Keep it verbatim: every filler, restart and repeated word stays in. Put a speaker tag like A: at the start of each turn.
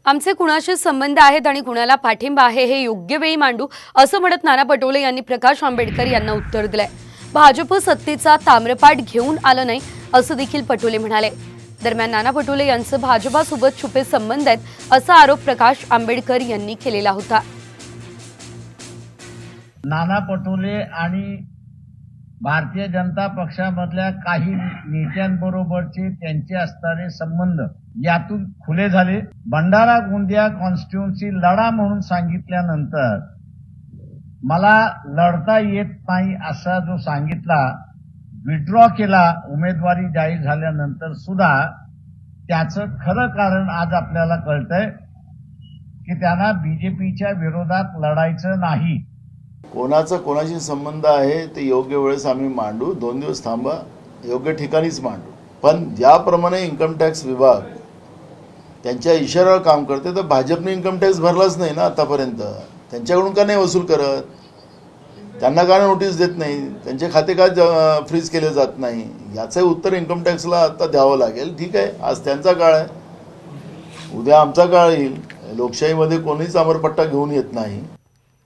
A: आमचे कुणाशी संबंध आहेत आणि कुणाला पाठिंबा आहे हे योग्य वेळी मांडू असं म्हणत नाना पटोले यांनी प्रकाश आंबेडकर यांना उत्तर दिलंय। भाजप सत्तेचा ताम्रपाठ घेऊन आलं नाही असं देखील पटोले म्हणाले। दरम्यान नाना पटोले यांचे भाजपासोबत छुपे संबंध आहेत असा आरोप प्रकाश आंबेडकर यांनी केलेला होता।
B: नाना पटोले आणि भारतीय जनता पक्षामधल्या काही नेत्यांबरोबरचे त्यांचे असणारे संबंध यातून खुले झाले। भंडारा गोंदिया कॉन्स्टिट्युएन्सी लढा म्हणून सांगितल्यानंतर मला लढता येत नाही असा जो सांगितला, विड्रॉ केला उमेदवारी जाहीर झाल्यानंतर सुद्धा त्याचं खरं कारण आज आपल्याला कळतंय की त्यांना बीजेपीच्या विरोधात लढायचं नाही।
C: कोणाचा कोणाशी संबंध आहे ते योग्य वेळेस आम्ही मांडू, दोन दिवस थांबा, योग्य ठिकाणीच मांडू। पण ज्याप्रमाणे इन्कम टॅक्स विभाग त्यांच्या इशाऱ्यावर काम करते तर भाजपने इन्कम टॅक्स भरलाच नाही ना आतापर्यंत। त्यांच्याकडून का नाही वसूल करत, त्यांना का नोटीस देत नाही, त्यांचे खाते का फ्रीज केले जात नाही, याचं उत्तर इन्कम टॅक्सला आता द्यावं लागेल। ठीक आहे, आज त्यांचा काळ आहे, उद्या आमचा काळ येईल। लोकशाहीमध्ये कोणीच अमरपट्टा घेऊन येत नाही।